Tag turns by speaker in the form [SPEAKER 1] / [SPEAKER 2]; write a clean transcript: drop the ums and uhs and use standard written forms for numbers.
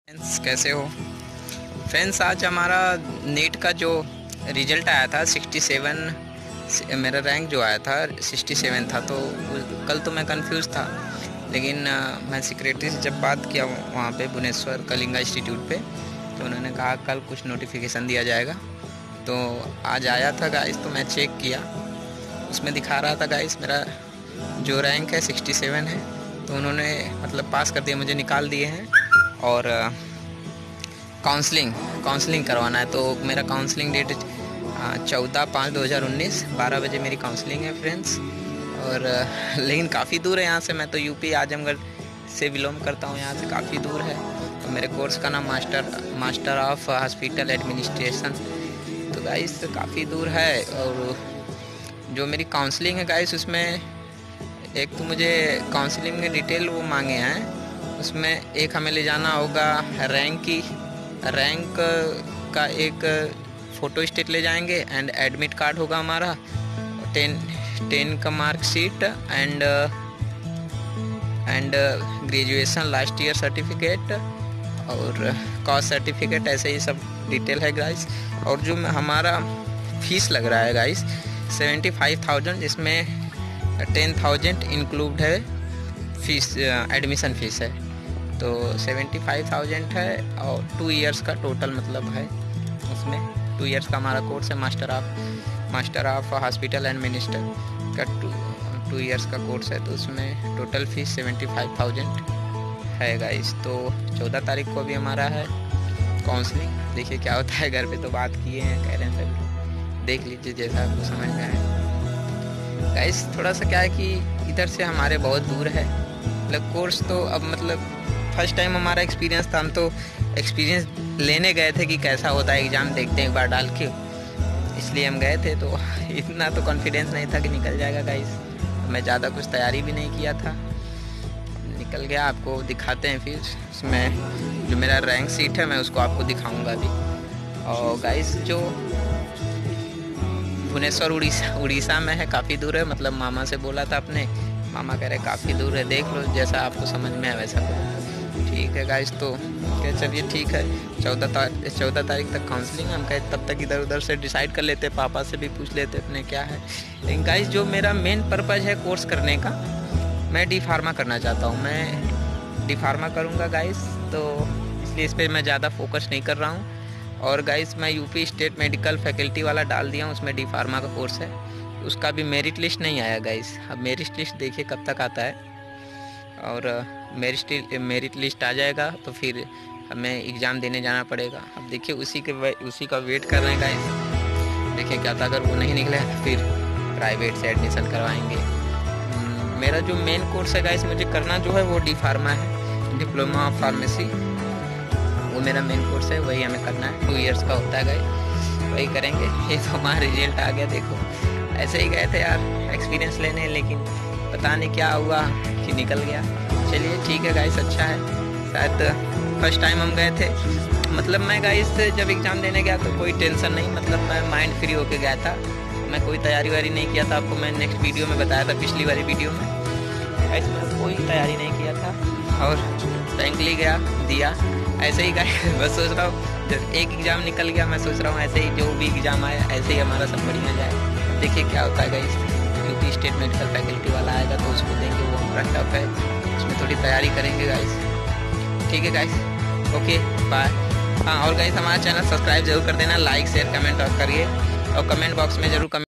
[SPEAKER 1] Friends कैसे हो friends. आज हमारा नीट का जो रिज़ल्ट आया था 67, मेरा रैंक जो आया था 67 था। तो कल तो मैं कंफ्यूज था, लेकिन मैं सेक्रेटरी से जब बात किया वहाँ पे भुवनेश्वर कलिंगा इंस्टीट्यूट पे, तो उन्होंने कहा कल कुछ नोटिफिकेशन दिया जाएगा। तो आज आया था गाइस, तो मैं चेक किया, उसमें दिखा रहा था गाइस मेरा जो रैंक है 67 है। तो उन्होंने मतलब पास कर दिया, मुझे निकाल दिए हैं। और काउंसलिंग करवाना है, तो मेरा काउंसलिंग डेट 14/5/2019 12 बजे मेरी काउंसलिंग है फ्रेंड्स। और लेकिन काफ़ी दूर है यहाँ से, मैं तो यूपी आजमगढ़ से बिलोंग करता हूँ, यहाँ से काफ़ी दूर है। तो मेरे कोर्स का नाम मास्टर ऑफ हॉस्पिटल एडमिनिस्ट्रेशन। तो गाइस काफ़ी दूर है। और जो मेरी काउंसलिंग है गाइस, उसमें एक तो मुझे काउंसलिंग में डिटेल वो मांगे हैं, उसमें एक हमें ले जाना होगा रैंक का एक फ़ोटो स्टेट ले जाएंगे, एंड एडमिट कार्ड होगा हमारा, 10 का marksheet, and graduation last year certificate और कॉस्ट सर्टिफिकेट, ऐसे ही सब डिटेल है गाइस। और जो हमारा फीस लग रहा है गाइस 75,000, जिसमें 10,000 इंक्लूड है फीस, एडमिशन फीस है। तो 75,000 है और 2 इयर्स का टोटल मतलब है। उसमें 2 इयर्स का हमारा कोर्स है, मास्टर ऑफ हॉस्पिटल एडमिनिस्टर का 2 इयर्स का कोर्स है। तो उसमें टोटल फीस 75,000 है गाइस। तो 14 तारीख को भी हमारा है काउंसलिंग, देखिए क्या होता है। घर पे तो बात किए हैं, कह रहे हैं सभी, देख लीजिए जैसा आपको समझ में आए गाइस। थोड़ा सा क्या है कि इधर से हमारे बहुत दूर है, मतलब कोर्स तो अब मतलब फर्स्ट टाइम हमारा एक्सपीरियंस था, हम तो एक्सपीरियंस लेने गए थे कि कैसा होता है, एग्ज़ाम देखते हैं एक बार डाल के, इसलिए हम गए थे। तो इतना तो कॉन्फिडेंस नहीं था कि निकल जाएगा गाइस। मैं ज़्यादा कुछ तैयारी भी नहीं किया था, निकल गया। आपको दिखाते हैं फिर उसमें जो मेरा रैंक सीट है, मैं उसको आपको दिखाऊंगा अभी। और गाइस जो भुवनेश्वर उड़ीसा में है, काफ़ी दूर है, मतलब मामा से बोला था अपने, मामा कह रहे काफ़ी दूर है, देख लो जैसा आपको समझ में आए वैसा करो। ठीक है गाइस, तो क्या, चलिए ठीक है। 14 तारीख तक काउंसलिंग, हम कहे तब तक इधर उधर से डिसाइड कर लेते, पापा से भी पूछ लेते अपने क्या है। लेकिन गाइस जो मेरा मेन पर्पज़ है कोर्स करने का, मैं डी फार्मा करना चाहता हूँ, मैं डी फार्मा करूँगा गाइस। तो इसलिए इस पर मैं ज़्यादा फोकस नहीं कर रहा हूँ। और गाइस मैं यूपी स्टेट मेडिकल फैकल्टी वाला डाल दिया हूँ, उसमें डी फार्मा का कोर्स है। उसका भी मेरिट लिस्ट नहीं आया गाइस, अब मेरिट लिस्ट देखिए कब तक आता है। और मेरिट लिस्ट आ जाएगा तो फिर हमें एग्ज़ाम देने जाना पड़ेगा। अब देखिए उसी का वेट कर रहे हैं गाइस, देखिए क्या था। अगर वो नहीं निकले तो फिर प्राइवेट से एडमिशन करवाएंगे। मेरा जो मेन कोर्स है गाइस, मुझे करना जो है वो डी फार्मा है, डिप्लोमा ऑफ फार्मेसी, वो मेरा मेन कोर्स है, वही हमें करना है। 2 इयर्स का होता है गाइस, वही करेंगे। ये तो हमारा रिजल्ट आ गया, देखो ऐसे ही गए थे यार एक्सपीरियंस लेने, लेकिन पता नहीं क्या हुआ कि निकल गया। चलिए ठीक है गाइस, अच्छा है। शायद फर्स्ट टाइम हम गए थे, मतलब मैं गाइस जब एग्ज़ाम देने गया तो कोई टेंशन नहीं, मतलब मैं माइंड फ्री होके गया था, मैं कोई तैयारी वारी नहीं किया था। आपको मैं नेक्स्ट वीडियो में बताया था, पिछली वाली वीडियो में गाइस मैं कोई तैयारी नहीं किया था और फ्रैंकली गया दिया ऐसे ही गाइस। बस सोच रहा हूँ जब एक एग्ज़ाम निकल गया, मैं सोच रहा हूँ ऐसे ही जो भी एग्ज़ाम आया ऐसे ही हमारा सब बढ़िया जाए। देखिए क्या होता है guys, UP state medical faculty वाला आएगा तो उसको देंगे, वो हमारा टफ है, उसमें थोड़ी तैयारी करेंगे गाइस। ठीक है गाइस, ओके बाय। हाँ और गाइस हमारा चैनल सब्सक्राइब जरूर कर देना, लाइक शेयर कमेंट और करिए, और कमेंट बॉक्स में जरूर